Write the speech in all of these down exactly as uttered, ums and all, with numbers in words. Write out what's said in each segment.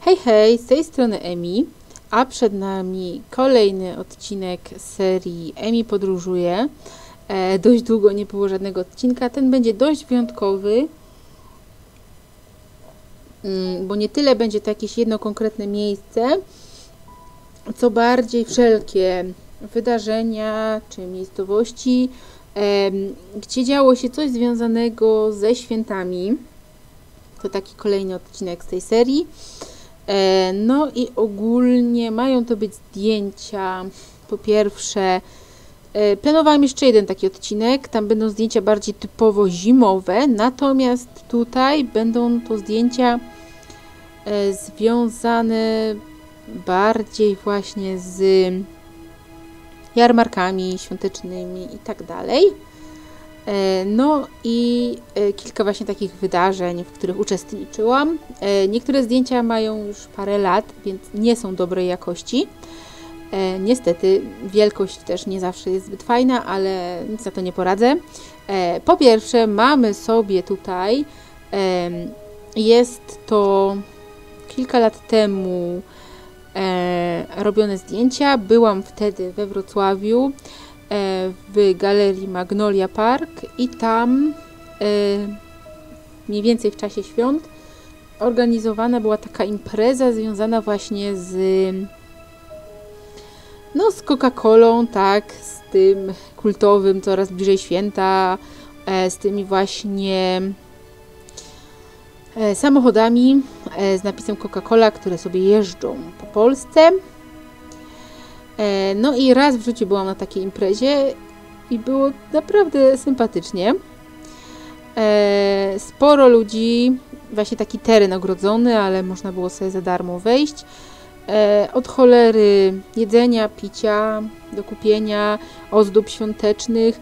Hej, hej, z tej strony Emi, a przed nami kolejny odcinek serii Emi podróżuje. E, dość długo nie było żadnego odcinka, ten będzie dość wyjątkowy, mm, bo nie tyle będzie to jakieś jedno konkretne miejsce, co bardziej wszelkie wydarzenia czy miejscowości, e, gdzie działo się coś związanego ze świętami. To taki kolejny odcinek z tej serii. No i ogólnie mają to być zdjęcia. Po pierwsze, planowałam jeszcze jeden taki odcinek, tam będą zdjęcia bardziej typowo zimowe, natomiast tutaj będą to zdjęcia związane bardziej właśnie z jarmarkami świątecznymi i tak dalej. No i kilka właśnie takich wydarzeń, w których uczestniczyłam. Niektóre zdjęcia mają już parę lat, więc nie są dobrej jakości. Niestety wielkość też nie zawsze jest zbyt fajna, ale nic na to nie poradzę. Po pierwsze, mamy sobie tutaj, jest to kilka lat temu robione zdjęcia. Byłam wtedy we Wrocławiu w galerii Magnolia Park i tam mniej więcej w czasie świąt organizowana była taka impreza związana właśnie z no z Coca-Colą, tak, z tym kultowym coraz bliżej święta, z tymi właśnie samochodami z napisem Coca-Cola, które sobie jeżdżą po Polsce. No i raz w życiu byłam na takiej imprezie i było naprawdę sympatycznie. Sporo ludzi, właśnie taki teren ogrodzony, ale można było sobie za darmo wejść. Od cholery jedzenia, picia, do kupienia, ozdób świątecznych.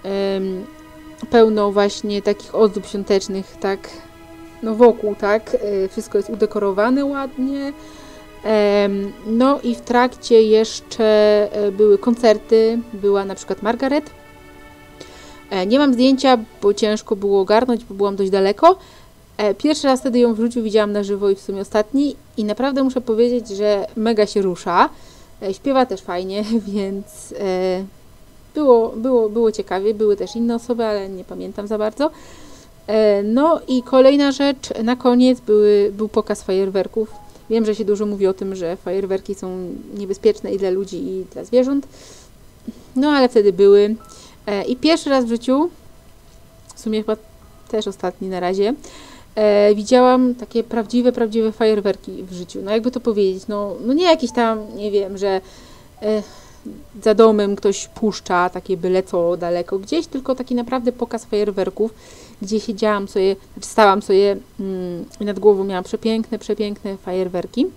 Pełno właśnie takich ozdób świątecznych, tak, no wokół, tak, wszystko jest udekorowane ładnie. No i w trakcie jeszcze były koncerty, była na przykład Margaret. Nie mam zdjęcia, bo ciężko było ogarnąć, bo byłam dość daleko. Pierwszy raz wtedy ją w życiu widziałam na żywo i w sumie ostatni i naprawdę muszę powiedzieć, że mega się rusza. Śpiewa też fajnie, więc było, było, było ciekawie. Były też inne osoby, ale nie pamiętam za bardzo. No i kolejna rzecz, na koniec były, był pokaz fajerwerków. Wiem, że się dużo mówi o tym, że fajerwerki są niebezpieczne i dla ludzi, i dla zwierząt. No, ale wtedy były. E, I pierwszy raz w życiu, w sumie chyba też ostatni na razie, e, widziałam takie prawdziwe, prawdziwe fajerwerki w życiu. No, jakby to powiedzieć, no, no nie jakieś tam, nie wiem, że e, za domem ktoś puszcza takie byle co daleko gdzieś, tylko taki naprawdę pokaz fajerwerków, gdzie siedziałam sobie, znaczy stałam sobie mm, i nad głową miałam przepiękne, przepiękne fajerwerki.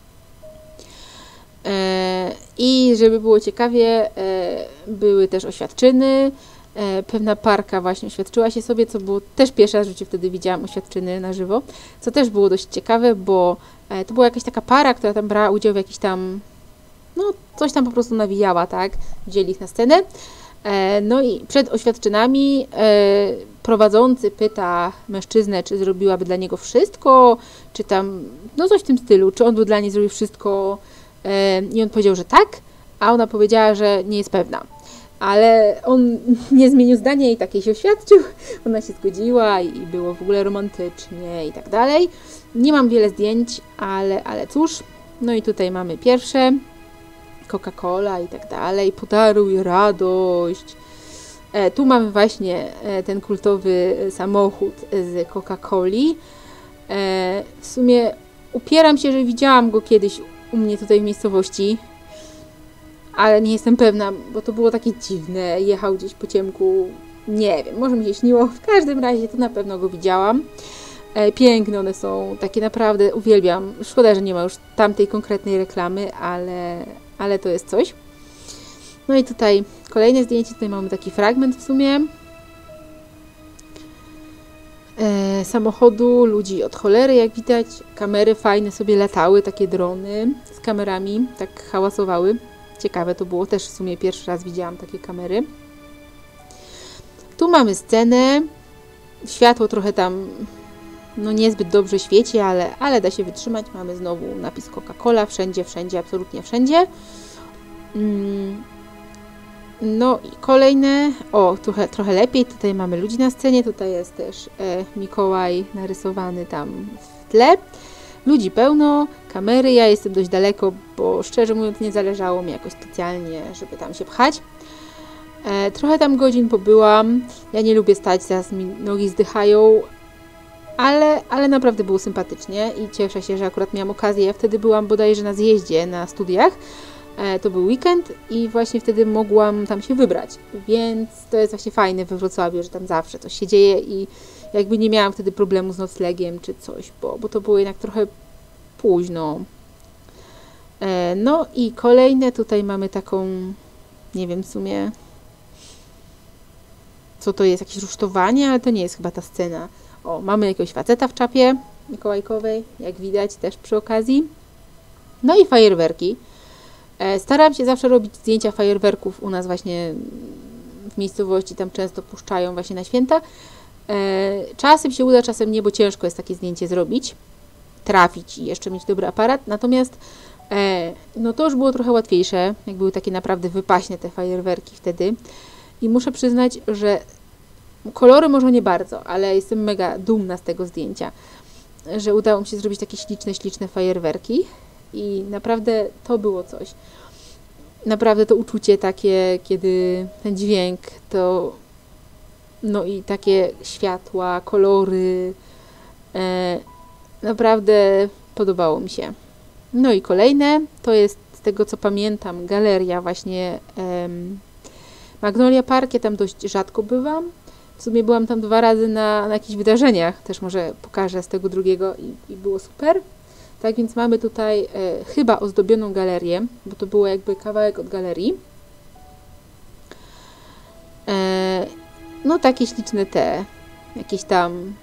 E, I żeby było ciekawie, e, były też oświadczyny. E, pewna parka właśnie oświadczyła się sobie, co było też pierwszy raz w życiu, wtedy widziałam oświadczyny na żywo, co też było dość ciekawe, bo e, to była jakaś taka para, która tam brała udział w jakiś tam, no coś tam po prostu nawijała, tak? Wzięli ich na scenę. No i przed oświadczynami e, prowadzący pyta mężczyznę, czy zrobiłaby dla niego wszystko, czy tam, no coś w tym stylu, czy on by dla niej zrobił wszystko e, i on powiedział, że tak, a ona powiedziała, że nie jest pewna. Ale on nie zmienił zdania i takiej się oświadczył, ona się zgodziła i było w ogóle romantycznie i tak dalej. Nie mam wiele zdjęć, ale, ale cóż, no i tutaj mamy pierwsze. Coca-Cola i tak dalej, podaruj radość. E, tu mamy właśnie e, ten kultowy samochód z Coca-Coli. E, w sumie upieram się, że widziałam go kiedyś u mnie tutaj w miejscowości, ale nie jestem pewna, bo to było takie dziwne. Jechał gdzieś po ciemku, nie wiem, może mi się śniło. W każdym razie to na pewno go widziałam. E, piękne one są, takie naprawdę uwielbiam. Szkoda, że nie ma już tamtej konkretnej reklamy, ale ale to jest coś. No i tutaj kolejne zdjęcie, tutaj mamy taki fragment w sumie e, samochodu, ludzi od cholery, jak widać, kamery fajne sobie latały, takie drony z kamerami, tak hałasowały. Ciekawe to było, też w sumie pierwszy raz widziałam takie kamery. Tu mamy scenę, światło trochę tam no niezbyt dobrze świeci, ale, ale da się wytrzymać. Mamy znowu napis Coca-Cola, wszędzie, wszędzie, absolutnie wszędzie. No i kolejne, o, trochę, trochę lepiej, tutaj mamy ludzi na scenie, tutaj jest też e, Mikołaj narysowany tam w tle. Ludzi pełno, kamery, ja jestem dość daleko, bo szczerze mówiąc nie zależało mi jakoś specjalnie, żeby tam się pchać. E, trochę tam godzin pobyłam, ja nie lubię stać, zaraz mi nogi zdychają, ale, ale naprawdę było sympatycznie i cieszę się, że akurat miałam okazję. Ja wtedy byłam bodajże na zjeździe, na studiach, e, to był weekend i właśnie wtedy mogłam tam się wybrać, więc to jest właśnie fajne we Wrocławiu, że tam zawsze coś się dzieje i jakby nie miałam wtedy problemu z noclegiem czy coś, bo, bo to było jednak trochę późno. E, no i kolejne, tutaj mamy taką, nie wiem w sumie, co to jest, jakieś rusztowanie, ale to nie jest chyba ta scena. O, mamy jakiegoś faceta w czapie mikołajkowej, jak widać też przy okazji. No i fajerwerki. E, staram się zawsze robić zdjęcia fajerwerków u nas właśnie w miejscowości, tam często puszczają właśnie na święta. E, czasem się uda, czasem nie, bo ciężko jest takie zdjęcie zrobić, trafić i jeszcze mieć dobry aparat. Natomiast e, no to już było trochę łatwiejsze, jak były takie naprawdę wypaśne te fajerwerki wtedy. I muszę przyznać, że kolory może nie bardzo, ale jestem mega dumna z tego zdjęcia, że udało mi się zrobić takie śliczne, śliczne fajerwerki i naprawdę to było coś. Naprawdę to uczucie takie, kiedy ten dźwięk, to no i takie światła, kolory, e, naprawdę podobało mi się. No i kolejne, to jest z tego co pamiętam galeria właśnie em, Magnolia Park, ja tam dość rzadko bywam. W sumie byłam tam dwa razy na, na jakichś wydarzeniach, też może pokażę z tego drugiego i, i było super. Tak więc mamy tutaj e, chyba ozdobioną galerię, bo to było jakby kawałek od galerii. E, no takie śliczne te, jakieś tam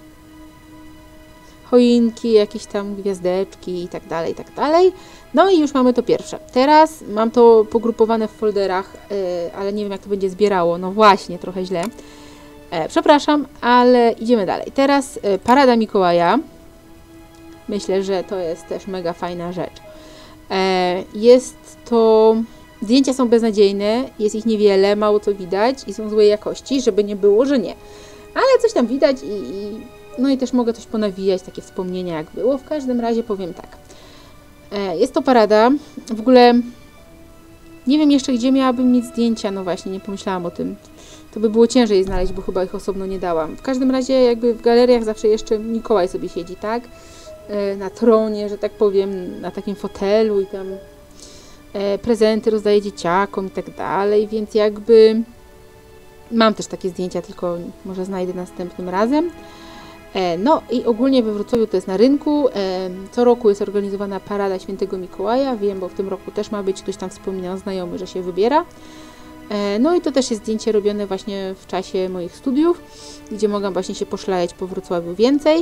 choinki, jakieś tam gwiazdeczki i tak dalej, i tak dalej. No i już mamy to pierwsze. Teraz mam to pogrupowane w folderach, yy, ale nie wiem jak to będzie zbierało. No właśnie, trochę źle. E, przepraszam, ale idziemy dalej. Teraz yy, Parada Mikołaja. Myślę, że to jest też mega fajna rzecz. E, jest to... Zdjęcia są beznadziejne, jest ich niewiele, mało co widać i są złej jakości, żeby nie było, że nie. Ale coś tam widać i... i no i też mogę coś ponawijać, takie wspomnienia jak było. W każdym razie powiem tak. Jest to parada. W ogóle nie wiem jeszcze, gdzie miałabym mieć zdjęcia. No właśnie, nie pomyślałam o tym. To by było ciężej znaleźć, bo chyba ich osobno nie dałam. W każdym razie jakby w galeriach zawsze jeszcze Mikołaj sobie siedzi, tak? Na tronie, że tak powiem, na takim fotelu i tam prezenty rozdaje dzieciakom i tak dalej, więc jakby mam też takie zdjęcia, tylko może znajdę następnym razem. No i ogólnie we Wrocławiu to jest na rynku, co roku jest organizowana Parada Świętego Mikołaja, wiem, bo w tym roku też ma być, ktoś tam wspominał znajomy, że się wybiera. No i to też jest zdjęcie robione właśnie w czasie moich studiów, gdzie mogłam właśnie się poszlajać po Wrocławiu więcej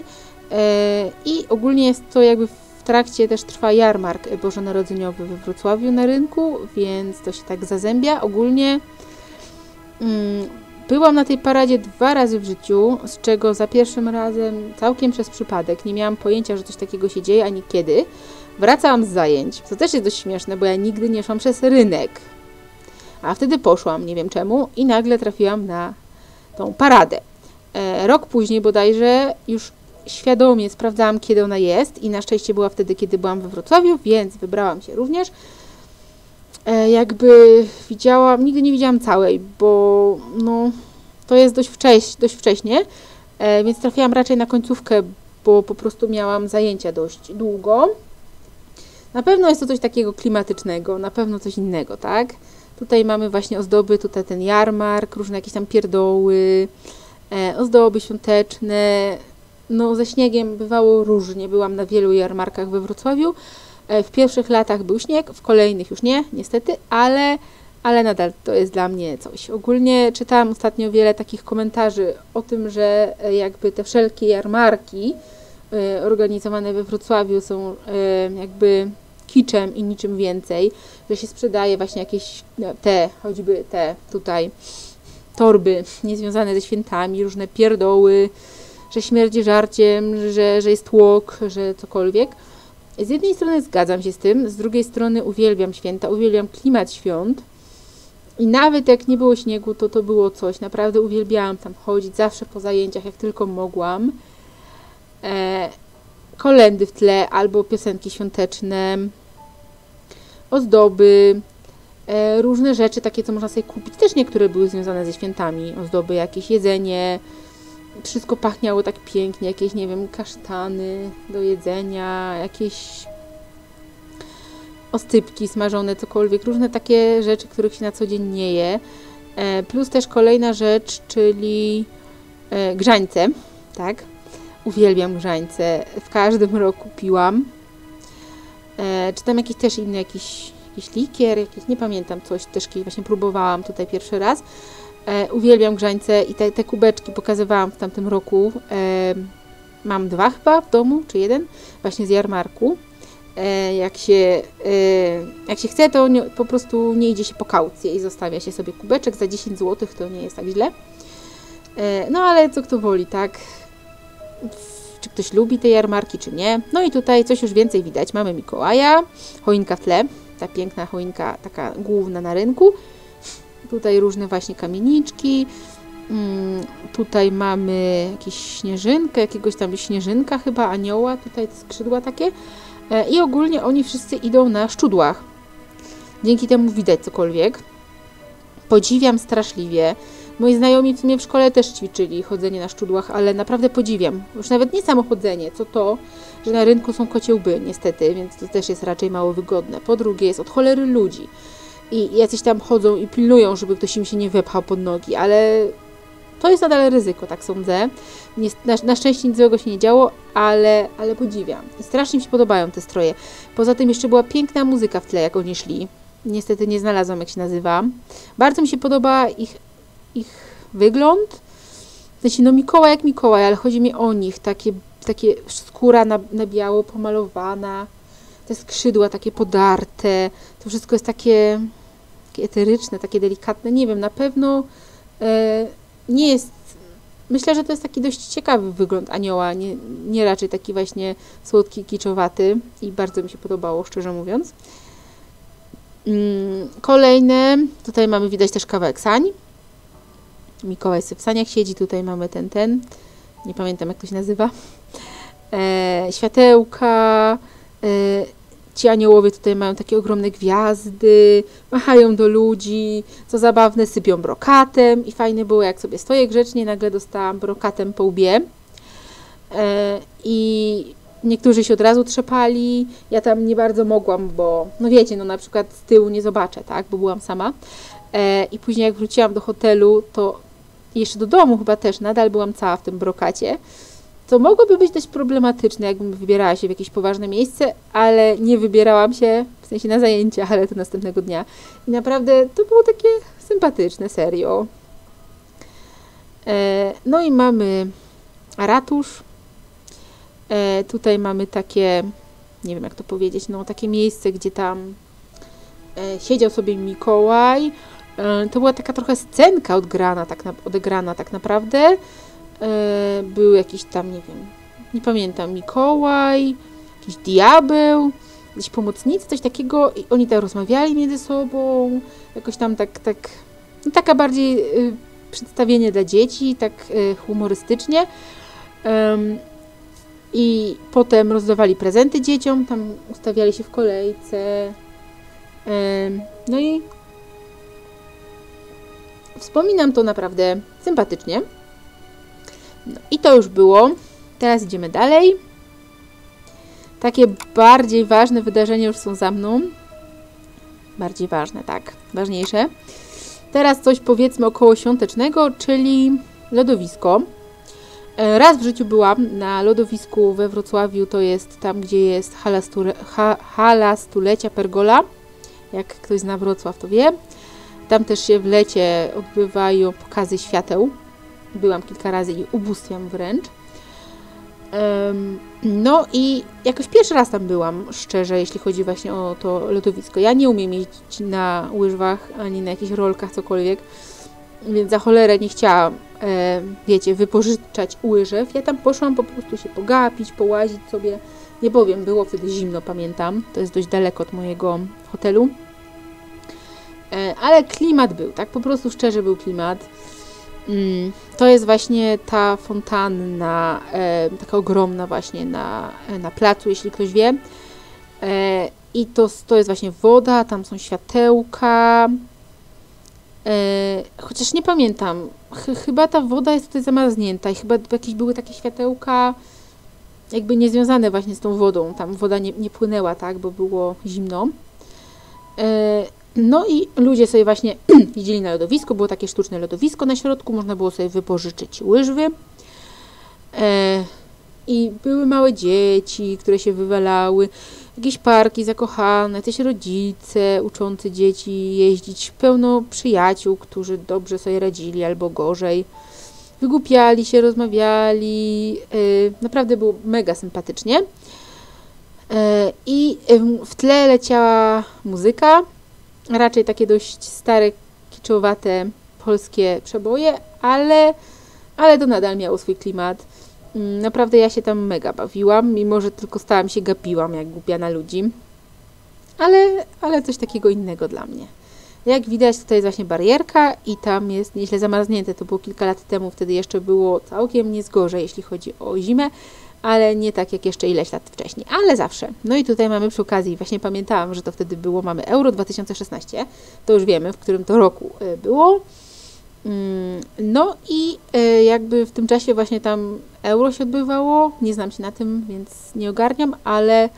i ogólnie jest to jakby w trakcie też trwa jarmark bożonarodzeniowy we Wrocławiu na rynku, więc to się tak zazębia. Ogólnie mm, byłam na tej paradzie dwa razy w życiu, z czego za pierwszym razem całkiem przez przypadek. Nie miałam pojęcia, że coś takiego się dzieje, ani kiedy. Wracałam z zajęć, co też jest dość śmieszne, bo ja nigdy nie szłam przez rynek. A wtedy poszłam, nie wiem czemu, i nagle trafiłam na tą paradę. E, rok później bodajże już świadomie sprawdzałam, kiedy ona jest i na szczęście była wtedy, kiedy byłam we Wrocławiu, więc wybrałam się również. E, jakby widziałam, nigdy nie widziałam całej, bo no, to jest dość, wcześ, dość wcześnie, e, więc trafiłam raczej na końcówkę, bo po prostu miałam zajęcia dość długo. Na pewno jest to coś takiego klimatycznego, na pewno coś innego, tak? Tutaj mamy właśnie ozdoby, tutaj ten jarmark, różne jakieś tam pierdoły, e, ozdoby świąteczne. No ze śniegiem bywało różnie, byłam na wielu jarmarkach we Wrocławiu. E, w pierwszych latach był śnieg, w kolejnych już nie, niestety, ale, ale nadal to jest dla mnie coś. Ogólnie czytałam ostatnio wiele takich komentarzy o tym, że jakby te wszelkie jarmarki e, organizowane we Wrocławiu są e, jakby kiczem i niczym więcej, że się sprzedaje właśnie jakieś no, te, choćby te tutaj torby niezwiązane ze świętami, różne pierdoły, że śmierdzi żarciem, że, że jest tłok, że cokolwiek. Z jednej strony zgadzam się z tym, z drugiej strony uwielbiam święta, uwielbiam klimat świąt. I nawet jak nie było śniegu, to to było coś. Naprawdę uwielbiałam tam chodzić, zawsze po zajęciach, jak tylko mogłam. E, kolendy w tle albo piosenki świąteczne, ozdoby, e, różne rzeczy takie, co można sobie kupić. Też niektóre były związane ze świętami. Ozdoby, jakieś jedzenie. Wszystko pachniało tak pięknie. Jakieś, nie wiem, kasztany do jedzenia, jakieś oscypki smażone, cokolwiek. Różne takie rzeczy, których się na co dzień nie je. E, plus też kolejna rzecz, czyli e, grzańce. Tak? Uwielbiam grzańce. W każdym roku piłam. E, czy tam jakiś też inny, jakiś, jakiś likier, jakiś, nie pamiętam, coś też właśnie próbowałam tutaj pierwszy raz. E, uwielbiam grzańce i te, te kubeczki pokazywałam w tamtym roku. E, mam dwa chyba w domu, czy jeden, właśnie z jarmarku. E, jak, się, e, jak się chce, to nie, po prostu nie idzie się po kaucję i zostawia się sobie kubeczek za dziesięć złotych, to nie jest tak źle. E, no ale co kto woli, tak? Czy ktoś lubi te jarmarki, czy nie. No i tutaj coś już więcej widać. Mamy Mikołaja, choinka w tle, ta piękna choinka, taka główna na rynku. Tutaj różne właśnie kamieniczki. Hmm, tutaj mamy jakąś śnieżynkę, jakiegoś tam śnieżynka chyba, anioła, tutaj te skrzydła takie. E, I ogólnie oni wszyscy idą na szczudłach. Dzięki temu widać cokolwiek. Podziwiam straszliwie. Moi znajomi w sumie w szkole też ćwiczyli chodzenie na szczudłach, ale naprawdę podziwiam. Już nawet nie samo chodzenie, co to, że na rynku są kocie łby, niestety, więc to też jest raczej mało wygodne. Po drugie, jest od cholery ludzi. I jacyś tam chodzą i pilnują, żeby ktoś im się nie wepchał pod nogi, ale to jest nadal ryzyko, tak sądzę. Nie, na, na szczęście nic złego się nie działo, ale, ale podziwiam. I strasznie mi się podobają te stroje. Poza tym jeszcze była piękna muzyka w tle, jak oni szli. Niestety nie znalazłam, jak się nazywa. Bardzo mi się podoba ich, ich wygląd. W sensie, no Mikołaj jak Mikołaj, ale chodzi mi o nich. Takie, takie skóra na, na biało pomalowana. Te skrzydła takie podarte. To wszystko jest takie, takie eteryczne, takie delikatne. Nie wiem, na pewno e, nie jest... Myślę, że to jest taki dość ciekawy wygląd anioła. Nie, nie raczej taki właśnie słodki, kiczowaty. I bardzo mi się podobało, szczerze mówiąc. Kolejne, tutaj mamy widać też kawałek sań. Mikołaj sobie w saniach siedzi, tutaj mamy ten, ten, nie pamiętam jak to się nazywa. E, światełka, e, ci aniołowie tutaj mają takie ogromne gwiazdy, machają do ludzi, co zabawne, sypią brokatem i fajne było, jak sobie stoję grzecznie, nagle dostałam brokatem po łbie. E, I niektórzy się od razu trzepali, ja tam nie bardzo mogłam, bo no wiecie, no na przykład z tyłu nie zobaczę, tak, bo byłam sama. E, I później jak wróciłam do hotelu, to jeszcze do domu chyba też nadal byłam cała w tym brokacie, co mogłoby być dość problematyczne, jakbym wybierała się w jakieś poważne miejsce, ale nie wybierałam się, w sensie na zajęcia, ale to następnego dnia. I naprawdę to było takie sympatyczne, serio. E, no i mamy ratusz. E, tutaj mamy takie, nie wiem jak to powiedzieć, no takie miejsce, gdzie tam e, siedział sobie Mikołaj. E, to była taka trochę scenka odgrana, tak na, odegrana tak naprawdę. E, był jakiś tam, nie wiem, nie pamiętam, Mikołaj, jakiś diabeł, jakiś pomocnicy, coś takiego i oni tam rozmawiali między sobą, jakoś tam tak, tak no taka bardziej y, przedstawienie dla dzieci, tak y, humorystycznie. Um, I potem rozdawali prezenty dzieciom, tam ustawiali się w kolejce. No i wspominam to naprawdę sympatycznie. No i to już było. Teraz idziemy dalej. Takie bardziej ważne wydarzenia już są za mną. Bardziej ważne, tak. Ważniejsze. Teraz coś powiedzmy okołoświątecznego, czyli lodowisko. Raz w życiu byłam na lodowisku we Wrocławiu, to jest tam, gdzie jest hala, stule, ha, hala stulecia Pergola. Jak ktoś zna Wrocław, to wie. Tam też się w lecie odbywają pokazy świateł. Byłam kilka razy i ubóstwiam wręcz. Um, no i jakoś pierwszy raz tam byłam, szczerze, jeśli chodzi właśnie o to lodowisko. Ja nie umiem jeździć na łyżwach, ani na jakichś rolkach, cokolwiek. więc za cholerę nie chciałam, e, wiecie, wypożyczać łyżew. Ja tam poszłam po prostu się pogapić, połazić sobie. Nie powiem, było wtedy zimno, pamiętam. To jest dość daleko od mojego hotelu. E, ale klimat był, tak? Po prostu szczerze był klimat. Mm, to jest właśnie ta fontanna, e, taka ogromna właśnie na, na placu, jeśli ktoś wie. E, I to, to jest właśnie woda, tam są światełka. E, chociaż nie pamiętam, Ch chyba ta woda jest tutaj zamarznięta i chyba jakieś były takie światełka jakby niezwiązane właśnie z tą wodą. Tam woda nie, nie płynęła, tak, bo było zimno. E, no i ludzie sobie właśnie jeździli na lodowisko, było takie sztuczne lodowisko na środku, można było sobie wypożyczyć łyżwy. E, I były małe dzieci, które się wywalały, jakieś parki zakochane, też rodzice uczący dzieci jeździć, pełno przyjaciół, którzy dobrze sobie radzili albo gorzej. Wygłupiali się, rozmawiali, yy, naprawdę było mega sympatycznie. Yy, I yy, w tle leciała muzyka, raczej takie dość stare, kiczowate polskie przeboje, ale, ale to nadal miało swój klimat. Naprawdę ja się tam mega bawiłam, mimo że tylko stałam się gapiłam jak głupia na ludzi. Ale, ale coś takiego innego dla mnie. Jak widać, tutaj jest właśnie barierka i tam jest nieźle zamarznięte. To było kilka lat temu, wtedy jeszcze było całkiem niezgorzej, jeśli chodzi o zimę, ale nie tak jak jeszcze ileś lat wcześniej, ale zawsze. No i tutaj mamy przy okazji, właśnie pamiętałam, że to wtedy było, mamy Euro dwa tysiące szesnaście, to już wiemy, w którym to roku było. No i jakby w tym czasie właśnie tam Euro się odbywało, nie znam się na tym, więc nie ogarniam, ale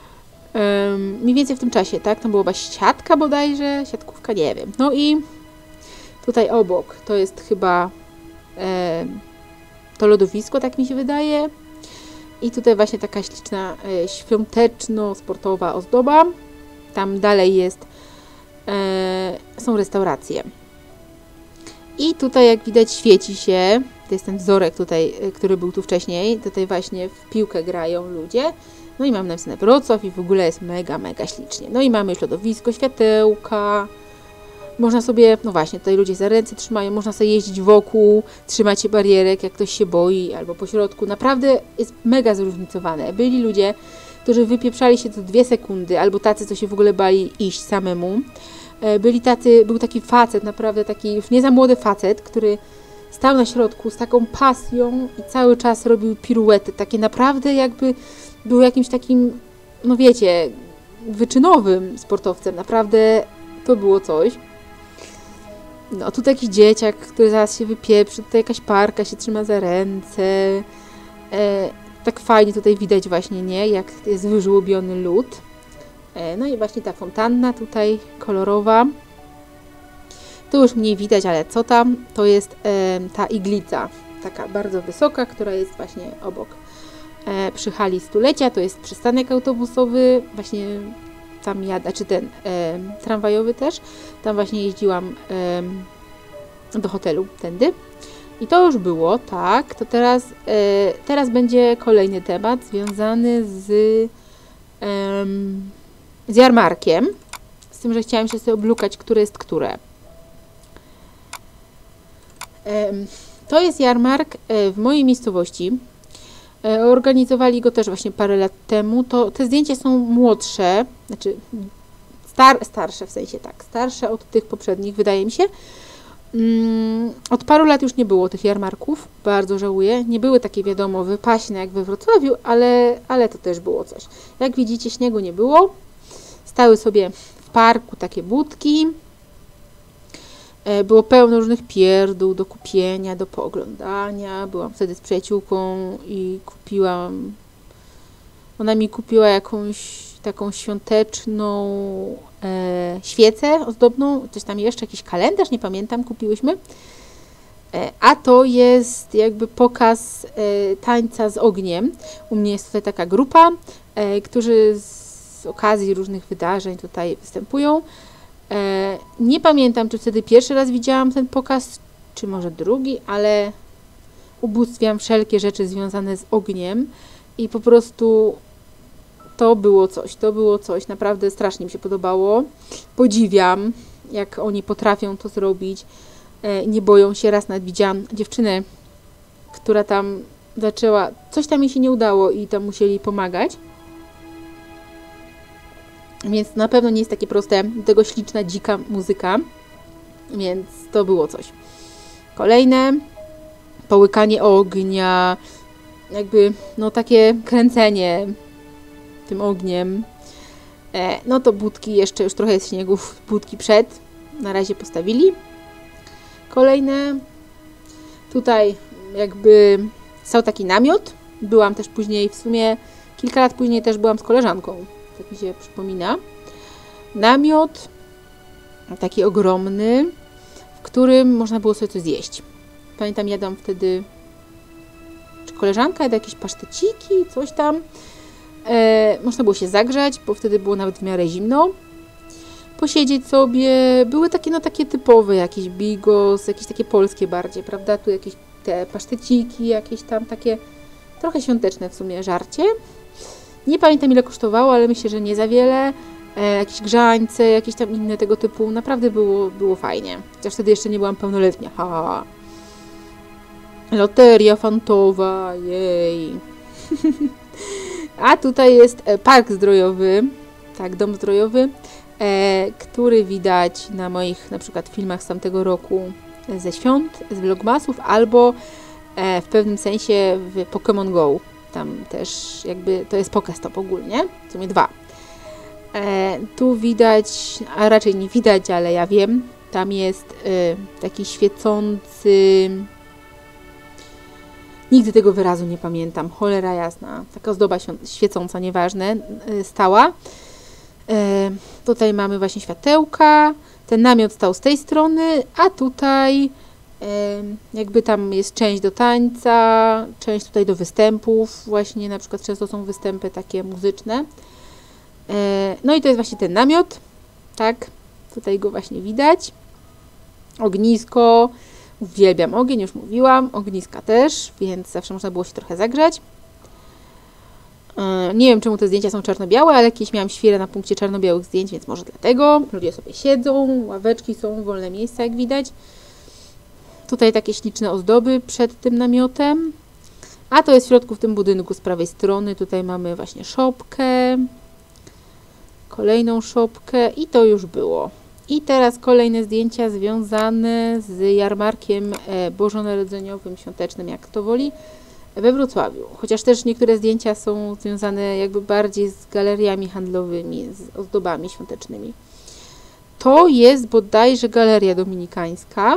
um, mniej więcej w tym czasie, tak, tam była chyba siatka bodajże, siatkówka, nie wiem. No i tutaj obok to jest chyba e, to lodowisko, tak mi się wydaje. I tutaj właśnie taka śliczna e, świąteczno-sportowa ozdoba. Tam dalej jest, e, są restauracje. I tutaj jak widać świeci się, to jest ten wzorek tutaj, który był tu wcześniej, tutaj właśnie w piłkę grają ludzie. No i mam napisane Wrocław i w ogóle jest mega, mega ślicznie. No i mamy już lodowisko, światełka. Można sobie, no właśnie, tutaj ludzie za ręce trzymają, można sobie jeździć wokół, trzymać się barierek, jak ktoś się boi, albo po środku. Naprawdę jest mega zróżnicowane. Byli ludzie, którzy wypieprzali się co dwie sekundy, albo tacy, co się w ogóle bali iść samemu. Byli tacy, był taki facet, naprawdę taki już nie za młody facet, który stał na środku z taką pasją i cały czas robił piruety, takie naprawdę jakby był jakimś takim, no wiecie, wyczynowym sportowcem, naprawdę to było coś. No tutaj jakiś dzieciak, który zaraz się wypieprzy, tutaj jakaś parka się trzyma za ręce, e, tak fajnie tutaj widać właśnie, nie, jak jest wyżłobiony lód. No i właśnie ta fontanna tutaj kolorowa. Tu już mniej widać, ale co tam? To jest e, ta iglica, taka bardzo wysoka, która jest właśnie obok e, przy hali stulecia. To jest przystanek autobusowy, właśnie tam jadę, czy ten e, tramwajowy też. Tam właśnie jeździłam e, do hotelu tędy. I to już było, tak. To teraz, e, teraz będzie kolejny temat związany z e, z jarmarkiem, z tym, że chciałam się sobie oblukać, które jest które. To jest jarmark w mojej miejscowości. Organizowali go też właśnie parę lat temu. To, te zdjęcia są młodsze, znaczy star, starsze w sensie tak, starsze od tych poprzednich, wydaje mi się. Od paru lat już nie było tych jarmarków, bardzo żałuję. Nie były takie, wiadomo, wypaśne jak we Wrocławiu, ale, ale to też było coś. Jak widzicie, śniegu nie było. Stały sobie w parku takie budki. Było pełno różnych pierdół do kupienia, do pooglądania. Byłam wtedy z przyjaciółką i kupiłam... Ona mi kupiła jakąś taką świąteczną e, świecę ozdobną, coś tam jeszcze, jakiś kalendarz, nie pamiętam, kupiłyśmy. E, a to jest jakby pokaz e, tańca z ogniem. U mnie jest tutaj taka grupa, e, którzy z okazji różnych wydarzeń tutaj występują. E, nie pamiętam, czy wtedy pierwszy raz widziałam ten pokaz, czy może drugi, ale ubóstwiam wszelkie rzeczy związane z ogniem i po prostu to było coś, to było coś, naprawdę strasznie mi się podobało. Podziwiam, jak oni potrafią to zrobić. e, nie boją się. Raz nawet widziałam dziewczynę, która tam zaczęła, coś tam jej się nie udało i tam musieli pomagać. Więc na pewno nie jest takie proste, do tego śliczna, dzika muzyka, więc to było coś. Kolejne, połykanie ognia, jakby no takie kręcenie tym ogniem. E, no to budki, jeszcze już trochę jest śniegów, budki przed, na razie postawili. Kolejne, tutaj jakby stał taki namiot, byłam też później, w sumie kilka lat później też byłam z koleżanką, tak mi się przypomina. Namiot, taki ogromny, w którym można było sobie coś zjeść. Pamiętam, jadłam wtedy, czy koleżanka jadła jakieś paszteciki, coś tam. E, można było się zagrzać, bo wtedy było nawet w miarę zimno. Posiedzieć sobie. Były takie, no takie typowe, jakieś bigos, jakieś takie polskie bardziej, prawda? Tu jakieś te paszteciki, jakieś tam takie trochę świąteczne w sumie żarcie. Nie pamiętam, ile kosztowało, ale myślę, że nie za wiele. E, jakieś grzańce, jakieś tam inne tego typu. Naprawdę było, było fajnie. Chociaż wtedy jeszcze nie byłam pełnoletnia. Ha, ha, ha. Loteria fantowa, jej. A tutaj jest park zdrojowy, tak, dom zdrojowy, e, który widać na moich na przykład filmach z tamtego roku ze świąt, z vlogmasów, albo e, w pewnym sensie w Pokémon Go. Tam też jakby to jest Pokestop ogólnie, w sumie dwa. E, tu widać, a raczej nie widać, ale ja wiem, tam jest e, taki świecący... Nigdy tego wyrazu nie pamiętam. Cholera jasna. Taka ozdoba świecąca, nieważne, stała. E, tutaj mamy właśnie światełka. Ten namiot stał z tej strony, a tutaj e, jakby tam jest część do tańca, część tutaj do występów. Właśnie na przykład często są występy takie muzyczne. E, no i to jest właśnie ten namiot. Tak, tutaj go właśnie widać. Ognisko. Uwielbiam ogień, już mówiłam, ogniska też, więc zawsze można było się trochę zagrzać. Yy, nie wiem, czemu te zdjęcia są czarno-białe, ale jakieś miałam świrę na punkcie czarno-białych zdjęć, więc może dlatego. Ludzie sobie siedzą, ławeczki są, wolne miejsca, jak widać. Tutaj takie śliczne ozdoby przed tym namiotem. A to jest w środku w tym budynku z prawej strony. Tutaj mamy właśnie szopkę, kolejną szopkę i to już było. I teraz kolejne zdjęcia związane z jarmarkiem bożonarodzeniowym, świątecznym, jak kto woli, we Wrocławiu. Chociaż też niektóre zdjęcia są związane jakby bardziej z galeriami handlowymi, z ozdobami świątecznymi. To jest bodajże Galeria Dominikańska.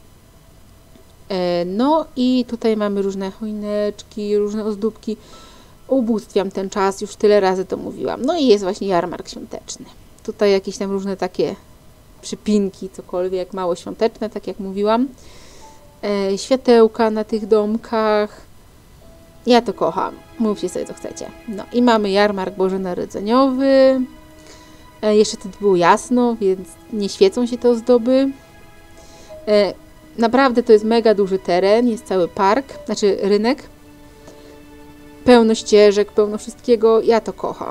No i tutaj mamy różne choineczki, różne ozdóbki. Ubóstwiam ten czas, już tyle razy to mówiłam. No i jest właśnie jarmark świąteczny. Tutaj jakieś tam różne takie przypinki, cokolwiek, mało świąteczne, tak jak mówiłam. E, światełka na tych domkach. Ja to kocham. Mówcie sobie, co chcecie. No i mamy jarmark bożonarodzeniowy. E, jeszcze wtedy było jasno, więc nie świecą się te ozdoby. E, naprawdę to jest mega duży teren. Jest cały park, znaczy rynek. Pełno ścieżek, pełno wszystkiego. Ja to kocham.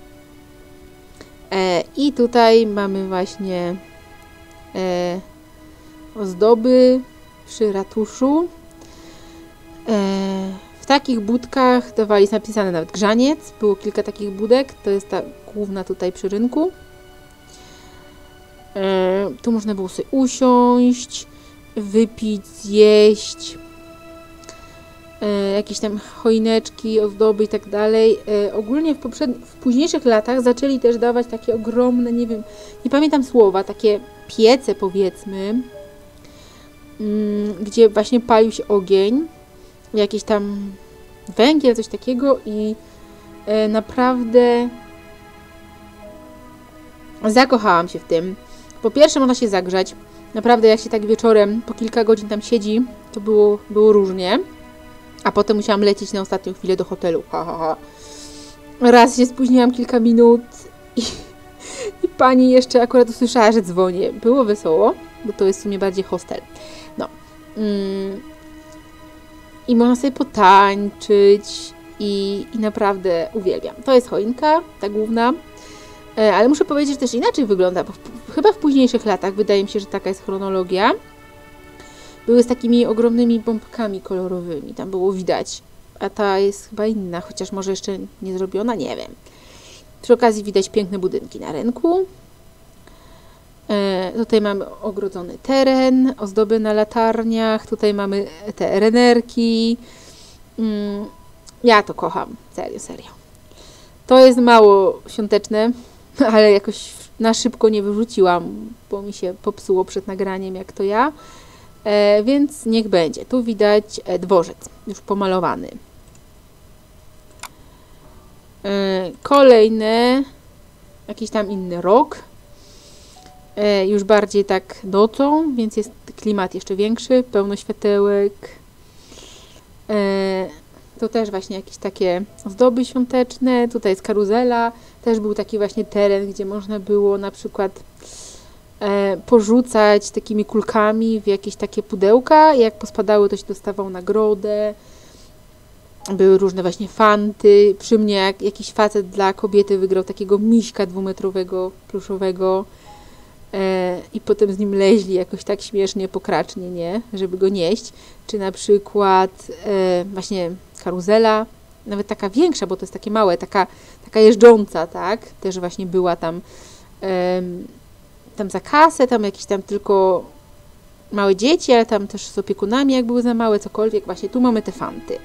E, I tutaj mamy właśnie e, ozdoby przy ratuszu. E, w takich budkach dawali, jest napisane nawet grzaniec. Było kilka takich budek. To jest ta główna tutaj przy rynku. E, tu można było sobie usiąść, wypić, zjeść. E, jakieś tam choineczki, ozdoby i tak dalej. E, ogólnie w, poprzednich, w późniejszych latach zaczęli też dawać takie ogromne, nie wiem, nie pamiętam słowa, takie piece powiedzmy, mm, gdzie właśnie palił się ogień, jakiś tam węgiel, coś takiego i e, naprawdę zakochałam się w tym. Po pierwsze można się zagrzać. Naprawdę jak się tak wieczorem po kilka godzin tam siedzi, to było, było różnie. A potem musiałam lecieć na ostatnią chwilę do hotelu. Ha, ha, ha. Raz się spóźniłam kilka minut i, i pani jeszcze akurat usłyszała, że dzwonię. Było wesoło, bo to jest w sumie bardziej hostel. No. Mm. I można sobie potańczyć i, i naprawdę uwielbiam. To jest choinka, ta główna. E, ale muszę powiedzieć, że też inaczej wygląda, bo w, chyba w późniejszych latach wydaje mi się, że taka jest chronologia. były z takimi ogromnymi bombkami kolorowymi, tam było widać. A ta jest chyba inna, chociaż może jeszcze nie zrobiona, nie wiem. Przy okazji widać piękne budynki na rynku. E, tutaj mamy ogrodzony teren, ozdoby na latarniach, tutaj mamy te renerki. Mm, ja to kocham, serio, serio. To jest mało świąteczne, ale jakoś na szybko nie wyrzuciłam, bo mi się popsuło przed nagraniem, jak to ja. E, więc niech będzie. Tu widać dworzec, już pomalowany. E, kolejne, jakiś tam inny rok. E, już bardziej tak nocą, więc jest klimat jeszcze większy, pełno światełek. E, to też właśnie jakieś takie ozdoby świąteczne. Tutaj jest karuzela. Też był taki właśnie teren, gdzie można było na przykład e, porzucać takimi kulkami w jakieś takie pudełka. I jak pospadały, to się dostawał nagrodę. Były różne właśnie fanty. Przy mnie jak jakiś facet dla kobiety wygrał takiego miśka dwumetrowego, pluszowego. E, I potem z nim leźli jakoś tak śmiesznie, pokracznie, nie? Żeby go nieść. Czy na przykład e, właśnie karuzela, nawet taka większa, bo to jest takie małe, taka, taka jeżdżąca, tak? Też właśnie była tam, e, tam za kasę, tam jakieś tam tylko małe dzieci, ale tam też z opiekunami, jak były za małe, cokolwiek. Właśnie tu mamy te fanty.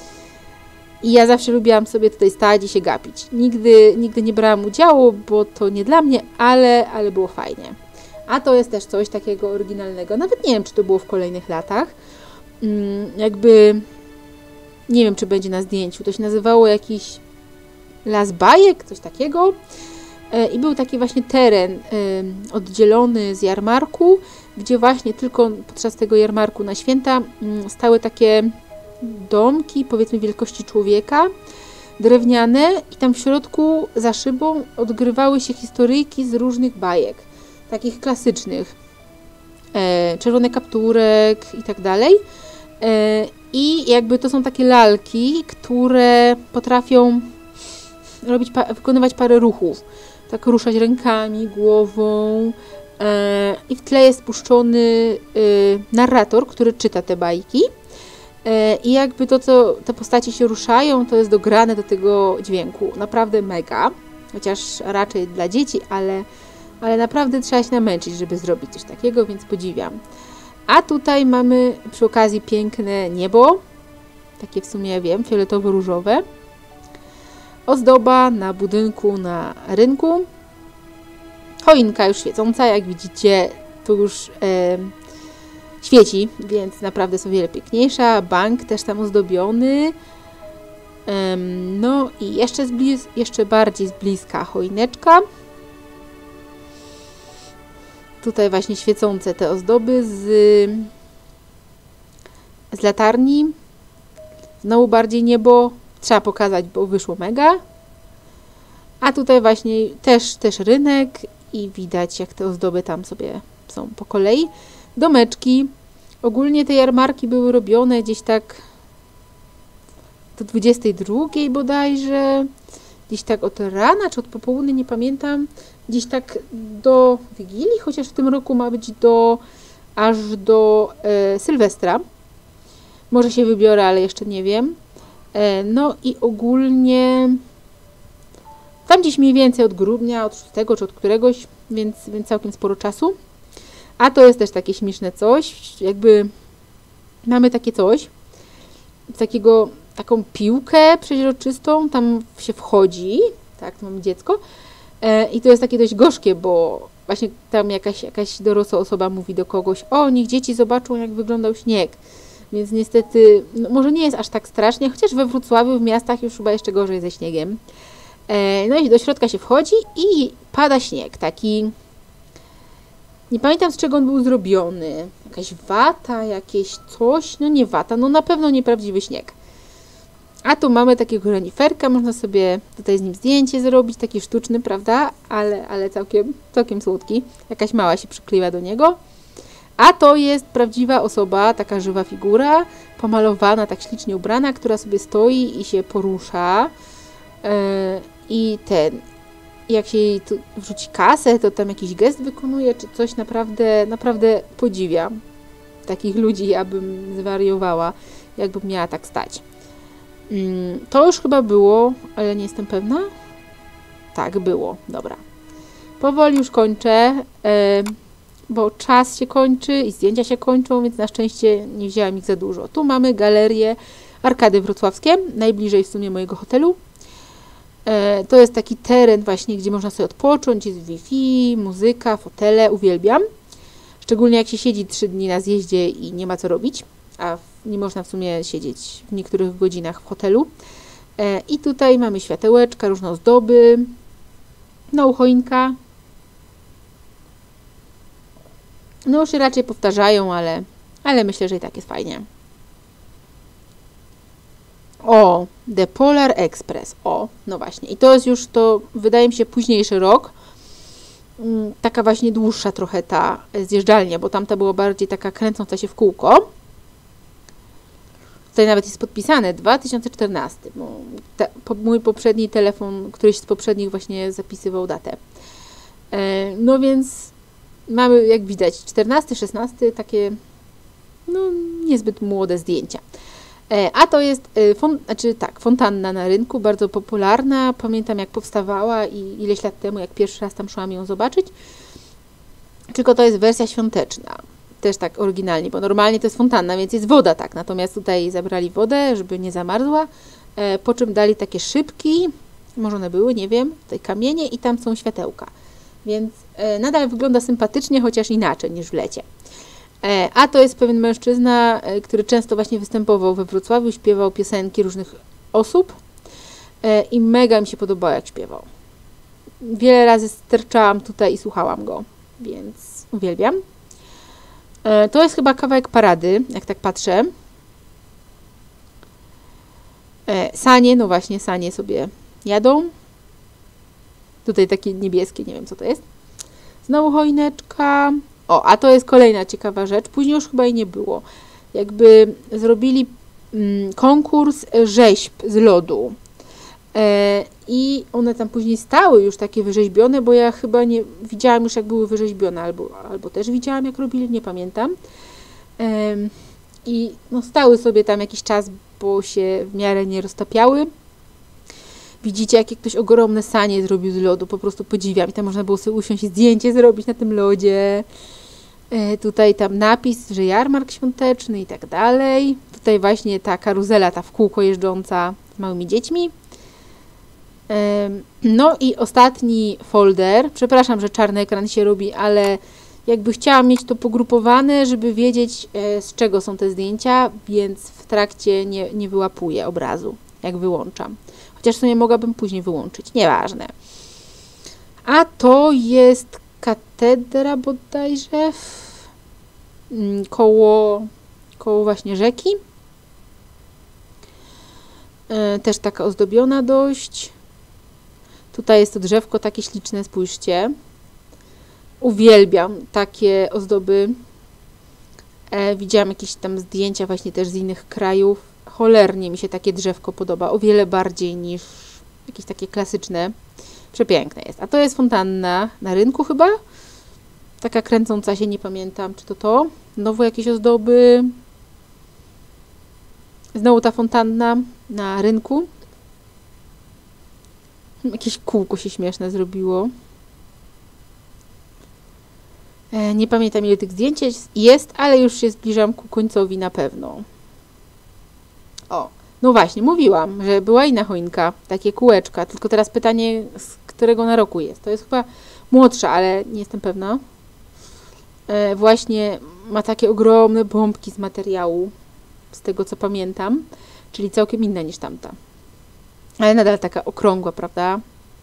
I ja zawsze lubiłam sobie tutaj stać i się gapić. Nigdy, nigdy nie brałam udziału, bo to nie dla mnie, ale, ale było fajnie. A to jest też coś takiego oryginalnego. Nawet nie wiem, czy to było w kolejnych latach. Hmm, jakby, nie wiem, czy będzie na zdjęciu. To się nazywało jakiś las bajek, coś takiego. E, I był taki właśnie teren e, oddzielony z jarmarku, gdzie właśnie tylko podczas tego jarmarku na święta m, stały takie domki, powiedzmy wielkości człowieka, drewniane i tam w środku za szybą odgrywały się historyjki z różnych bajek, takich klasycznych. E, Czerwony kapturek i tak dalej. E, I jakby to są takie lalki, które potrafią robić, pa, wykonywać parę ruchów. Tak ruszać rękami, głową. E, I w tle jest puszczony e, narrator, który czyta te bajki. I jakby to, co te postaci się ruszają, to jest dograne do tego dźwięku. Naprawdę mega. Chociaż raczej dla dzieci, ale, ale naprawdę trzeba się namęczyć, żeby zrobić coś takiego, więc podziwiam. A tutaj mamy przy okazji piękne niebo. Takie w sumie, wiem, fioletowo-różowe. Ozdoba na budynku na rynku. Choinka już świecąca, jak widzicie, tu już... E, świeci, więc naprawdę jest o wiele piękniejsza. Bank też tam ozdobiony. Um, no i jeszcze, z bliz, jeszcze bardziej z bliska choineczka. Tutaj właśnie świecące te ozdoby z, z latarni. Znowu bardziej niebo. Trzeba pokazać, bo wyszło mega. A tutaj właśnie też, też rynek i widać, jak te ozdoby tam sobie są po kolei. Domeczki. Ogólnie te jarmarki były robione gdzieś tak do dwudziestej drugiej bodajże. Gdzieś tak od rana czy od popołudnia, nie pamiętam. Gdzieś tak do Wigilii, chociaż w tym roku ma być do aż do e, Sylwestra. Może się wybiorę, ale jeszcze nie wiem. E, no i ogólnie tam gdzieś mniej więcej od grudnia, od szóstego czy od któregoś, więc, więc całkiem sporo czasu. A to jest też takie śmieszne coś, jakby mamy takie coś, takiego, taką piłkę przeźroczystą, tam się wchodzi, tak, tu mamy dziecko e, i to jest takie dość gorzkie, bo właśnie tam jakaś, jakaś dorosła osoba mówi do kogoś, o, niech dzieci zobaczą, jak wyglądał śnieg, więc niestety, no, może nie jest aż tak strasznie, chociaż we Wrocławiu, w miastach już chyba jeszcze gorzej ze śniegiem. E, no i do środka się wchodzi i pada śnieg, taki... Nie pamiętam, z czego on był zrobiony. Jakaś wata, jakieś coś. No nie wata, no na pewno nieprawdziwy śnieg. A tu mamy takiego reniferka, można sobie tutaj z nim zdjęcie zrobić, taki sztuczny, prawda? Ale, ale całkiem, całkiem słodki. Jakaś mała się przykleiła do niego. A to jest prawdziwa osoba, taka żywa figura, pomalowana, tak ślicznie ubrana, która sobie stoi i się porusza. Yy, I ten... jak się jej tu wrzuci kasę, to tam jakiś gest wykonuje, czy coś naprawdę, naprawdę podziwiam. takich ludzi, ja bym zwariowała, jakbym miała tak stać. To już chyba było, ale nie jestem pewna. Tak, było. Dobra. Powoli już kończę, bo czas się kończy i zdjęcia się kończą, więc na szczęście nie wzięłam ich za dużo. Tu mamy galerię Arkady Wrocławskie, najbliżej w sumie mojego hotelu. To jest taki teren właśnie, gdzie można sobie odpocząć, jest Wi-Fi, muzyka, fotele, uwielbiam. Szczególnie jak się siedzi trzy dni na zjeździe i nie ma co robić, a nie można w sumie siedzieć w niektórych godzinach w hotelu. I tutaj mamy światełeczka, różne ozdoby, no choinka. No już się raczej powtarzają, ale, ale myślę, że i tak jest fajnie. O, The Polar Express. O, no właśnie. I to jest już to, wydaje mi się, późniejszy rok. Taka właśnie dłuższa trochę ta zjeżdżalnia, bo tamta była bardziej taka kręcąca się w kółko. Tutaj nawet jest podpisane dwa tysiące czternasty. Bo te, po, mój poprzedni telefon, któryś z poprzednich właśnie zapisywał datę. E, no więc mamy, jak widać, czternasty, szesnasty, takie no niezbyt młode zdjęcia. E, a to jest, e, fon, znaczy tak, fontanna na rynku, bardzo popularna. Pamiętam, jak powstawała i ileś lat temu, jak pierwszy raz tam szłam ją zobaczyć. Tylko to jest wersja świąteczna. Też tak oryginalnie, bo normalnie to jest fontanna, więc jest woda, tak. Natomiast tutaj zabrali wodę, żeby nie zamarzła, e, po czym dali takie szybki, może one były, nie wiem, tutaj kamienie i tam są światełka. Więc e, nadal wygląda sympatycznie, chociaż inaczej niż w lecie. E, a to jest pewien mężczyzna, e, który często właśnie występował we Wrocławiu, śpiewał piosenki różnych osób e, i mega mi się podobało, jak śpiewał. Wiele razy sterczałam tutaj i słuchałam go, więc uwielbiam. E, to jest chyba kawałek parady, jak tak patrzę. E, sanie, no właśnie, sanie sobie jadą. Tutaj takie niebieskie, nie wiem co to jest. Znowu choineczka. O, a to jest kolejna ciekawa rzecz. Później już chyba jej nie było. Jakby zrobili mm, konkurs rzeźb z lodu. E, I one tam później stały już takie wyrzeźbione, bo ja chyba nie widziałam już, jak były wyrzeźbione, albo, albo też widziałam, jak robili, nie pamiętam. E, I no, stały sobie tam jakiś czas, bo się w miarę nie roztapiały. Widzicie, jakie ktoś ogromne sanie zrobił z lodu, po prostu podziwiam. I tam można było sobie usiąść i zdjęcie zrobić na tym lodzie. E, tutaj tam napis, że jarmark świąteczny i tak dalej. Tutaj właśnie ta karuzela, ta w kółko jeżdżąca z małymi dziećmi. E, no i ostatni folder. Przepraszam, że czarny ekran się robi, ale jakby chciałam mieć to pogrupowane, żeby wiedzieć, e, z czego są te zdjęcia, więc w trakcie nie, nie wyłapuję obrazu, jak wyłączam. Chociaż sobie mogłabym później wyłączyć. Nieważne. A to jest katedra bodajże koło, koło właśnie rzeki. E, też taka ozdobiona dość. Tutaj jest to drzewko takie śliczne, spójrzcie. Uwielbiam takie ozdoby. E, widziałam jakieś tam zdjęcia właśnie też z innych krajów. Cholernie mi się takie drzewko podoba, o wiele bardziej niż jakieś takie klasyczne. Przepiękne jest. A to jest fontanna na rynku chyba. Taka kręcąca się, nie pamiętam, czy to to. Znowu jakieś ozdoby. Znowu ta fontanna na rynku. Jakieś kółko się śmieszne zrobiło. E, nie pamiętam, ile tych zdjęć jest, ale już się zbliżam ku końcowi na pewno. O, no właśnie, mówiłam, że była inna choinka, takie kółeczka, tylko teraz pytanie, z którego na roku jest. To jest chyba młodsza, ale nie jestem pewna. E, właśnie ma takie ogromne bombki z materiału, z tego co pamiętam, czyli całkiem inna niż tamta. Ale nadal taka okrągła, prawda?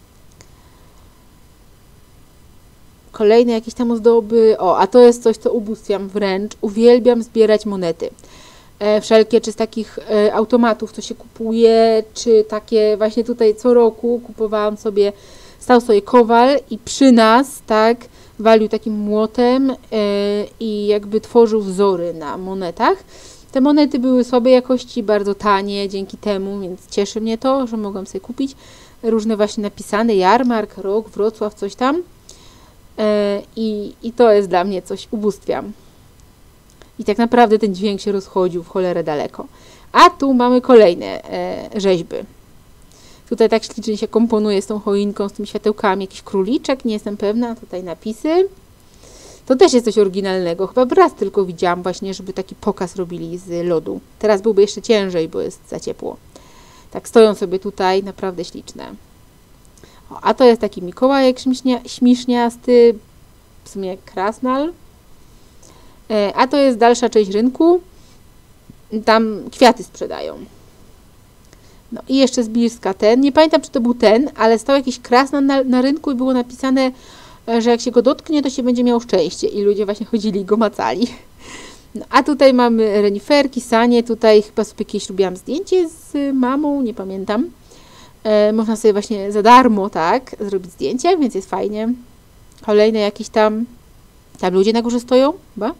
Kolejne jakieś tam ozdoby. O, a to jest coś, co ubóstwiam wręcz. Uwielbiam zbierać monety. E, wszelkie, czy z takich e, automatów, co się kupuje, czy takie właśnie tutaj co roku kupowałam sobie, stał sobie kowal i przy nas, tak, walił takim młotem e, i jakby tworzył wzory na monetach. Te monety były słabej jakości, bardzo tanie dzięki temu, więc cieszy mnie to, że mogłam sobie kupić różne właśnie napisane, jarmark, rok, Wrocław, coś tam. E, i, I to jest dla mnie coś, ubóstwiam. I tak naprawdę ten dźwięk się rozchodził w cholerę daleko. A tu mamy kolejne e, rzeźby. Tutaj tak ślicznie się komponuje z tą choinką, z tymi światełkami. Jakiś króliczek, nie jestem pewna. Tutaj napisy. To też jest coś oryginalnego. Chyba raz tylko widziałam właśnie, żeby taki pokaz robili z lodu. Teraz byłby jeszcze ciężej, bo jest za ciepło. Tak stoją sobie tutaj, naprawdę śliczne. O, a to jest taki Mikołajek śmiesznia, śmiszniasty, w sumie krasnal. E, a to jest dalsza część rynku. Tam kwiaty sprzedają. No i jeszcze z Bielska ten. Nie pamiętam, czy to był ten, ale stał jakiś krasnal na, na rynku i było napisane, że jak się go dotknie, to się będzie miał szczęście. I ludzie właśnie chodzili i go macali. No, a tutaj mamy reniferki, sanie. Tutaj chyba sobie kiedyś robiłam zdjęcie z mamą, nie pamiętam. E, można sobie właśnie za darmo, tak, zrobić zdjęcie, więc jest fajnie. Kolejne jakieś tam, tam ludzie na górze stoją, chyba.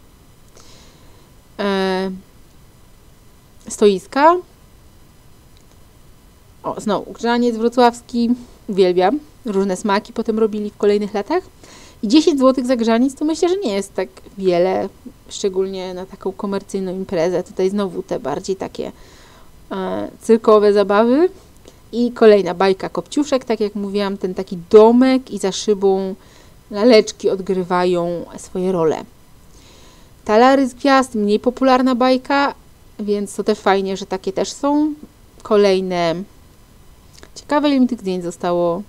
E, stoiska. O, znowu, grzaniec wrocławski. Uwielbiam. Różne smaki potem robili w kolejnych latach. I dziesięć złotych za grzaniec to myślę, że nie jest tak wiele, szczególnie na taką komercyjną imprezę. Tutaj znowu te bardziej takie e, cyrkowe zabawy. I kolejna bajka Kopciuszek, tak jak mówiłam, ten taki domek i za szybą laleczki odgrywają swoje role. Talary z gwiazd, mniej popularna bajka, więc to też fajnie, że takie też są. Kolejne, ciekawe ile mi tych zdjęć zostało.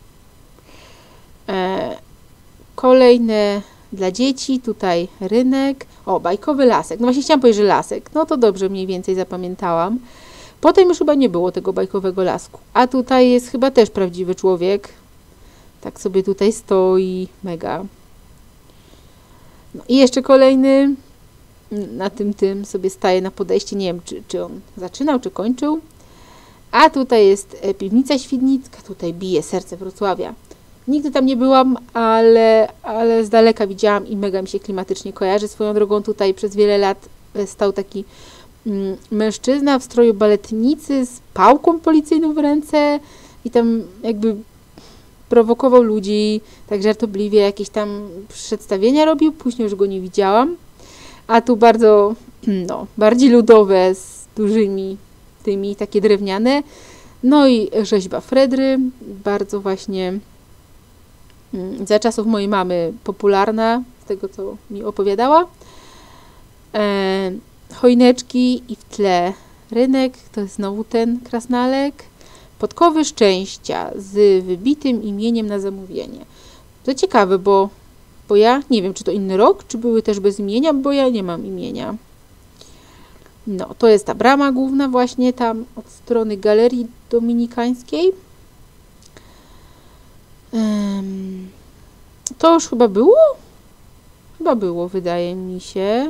E, kolejne dla dzieci, tutaj rynek. O, bajkowy lasek. No właśnie chciałam powiedzieć, że lasek. No to dobrze, mniej więcej zapamiętałam. Potem już chyba nie było tego bajkowego lasku. A tutaj jest chyba też prawdziwy człowiek. Tak sobie tutaj stoi. Mega. No i jeszcze kolejny. Na tym tym sobie staje na podejście. Nie wiem, czy, czy on zaczynał, czy kończył. A tutaj jest piwnica Świdnicka. Tutaj bije serce Wrocławia. Nigdy tam nie byłam, ale, ale z daleka widziałam i mega mi się klimatycznie kojarzy. Swoją drogą tutaj przez wiele lat stał taki mm, mężczyzna w stroju baletnicy z pałką policyjną w ręce i tam jakby prowokował ludzi, tak żartobliwie jakieś tam przedstawienia robił. Później już go nie widziałam. A tu bardzo, no, bardziej ludowe, z dużymi tymi, takie drewniane. No i rzeźba Fredry, bardzo właśnie za czasów mojej mamy popularna, z tego co mi opowiadała. E, choineczki i w tle rynek, to jest znowu ten krasnalek. Podkowy szczęścia z wybitym imieniem na zamówienie. To ciekawe, bo, bo ja nie wiem, czy to inny rok, czy były też bez imienia, bo ja nie mam imienia. No, to jest ta brama główna właśnie tam od strony Galerii Dominikańskiej. Um, to już chyba było? Chyba było, wydaje mi się.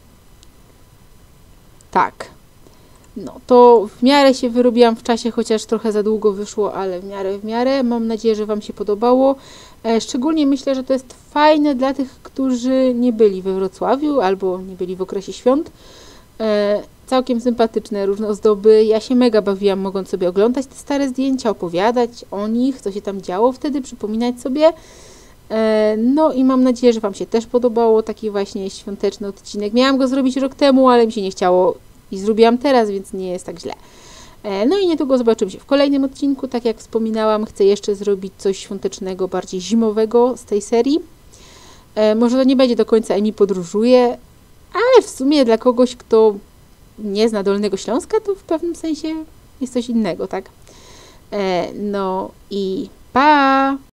Tak. No, to w miarę się wyrobiłam w czasie, chociaż trochę za długo wyszło, ale w miarę, w miarę. Mam nadzieję, że Wam się podobało. E, szczególnie myślę, że to jest fajne dla tych, którzy nie byli we Wrocławiu albo nie byli w okresie świąt. E, całkiem sympatyczne, różne ozdoby. Ja się mega bawiłam, mogąc sobie oglądać te stare zdjęcia, opowiadać o nich, co się tam działo wtedy, przypominać sobie. E, no i mam nadzieję, że Wam się też podobało taki właśnie świąteczny odcinek. Miałam go zrobić rok temu, ale mi się nie chciało i zrobiłam teraz, więc nie jest tak źle. E, no i niedługo zobaczymy się w kolejnym odcinku. Tak jak wspominałam, chcę jeszcze zrobić coś świątecznego, bardziej zimowego z tej serii. E, może to nie będzie do końca Emi podróżuje, ale w sumie dla kogoś, kto nie zna Dolnego Śląska, to w pewnym sensie jest coś innego, tak? E, no i pa!